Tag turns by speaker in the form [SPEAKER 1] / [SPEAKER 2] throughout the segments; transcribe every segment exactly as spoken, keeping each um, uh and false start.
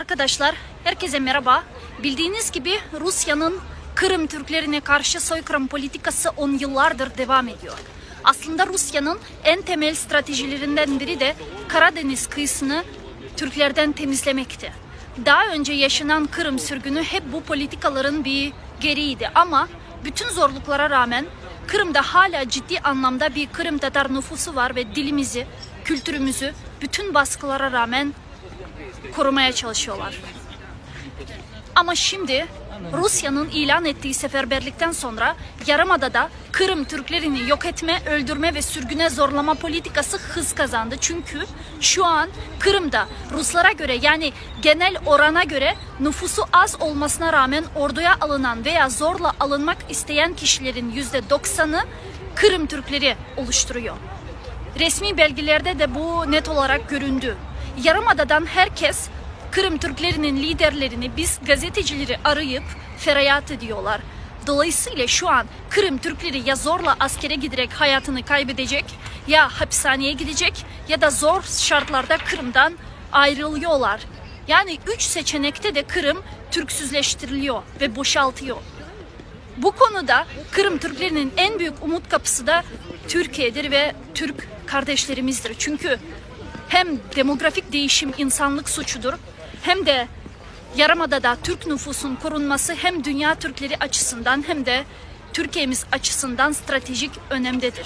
[SPEAKER 1] Arkadaşlar, herkese merhaba. Bildiğiniz gibi Rusya'nın Kırım Türklerine karşı soykırım politikası on yıllardır devam ediyor. Aslında Rusya'nın en temel stratejilerinden biri de Karadeniz kıyısını Türklerden temizlemekti. Daha önce yaşanan Kırım sürgünü hep bu politikaların bir gereğiydi ama bütün zorluklara rağmen Kırım'da hala ciddi anlamda bir Kırım Tatar nüfusu var ve dilimizi, kültürümüzü bütün baskılara rağmen korumaya çalışıyorlar. Ama şimdi Rusya'nın ilan ettiği seferberlikten sonra Yarımada'da Kırım Türklerini yok etme, öldürme ve sürgüne zorlama politikası hız kazandı. Çünkü şu an Kırım'da Ruslara göre, yani genel orana göre nüfusu az olmasına rağmen orduya alınan veya zorla alınmak isteyen kişilerin yüzde doksanı Kırım Türkleri oluşturuyor. Resmi belgelerde de bu net olarak göründü. Yarımada'dan herkes Kırım Türklerinin liderlerini, biz gazetecileri arayıp feryat ediyorlar. Dolayısıyla şu an Kırım Türkleri ya zorla askere giderek hayatını kaybedecek, ya hapishaneye gidecek ya da zor şartlarda Kırım'dan ayrılıyorlar. Yani üç seçenekte de Kırım Türksüzleştiriliyor ve boşaltıyor. Bu konuda Kırım Türklerinin en büyük umut kapısı da Türkiye'dir ve Türk kardeşlerimizdir. Çünkü hem demografik değişim insanlık suçudur, hem de Yarımada'da Türk nüfusun korunması hem dünya Türkleri açısından hem de Türkiye'miz açısından stratejik önemdedir.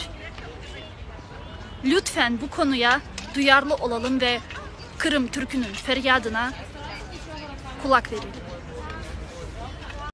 [SPEAKER 1] Lütfen bu konuya duyarlı olalım ve Kırım Türk'ünün feryadına kulak verelim.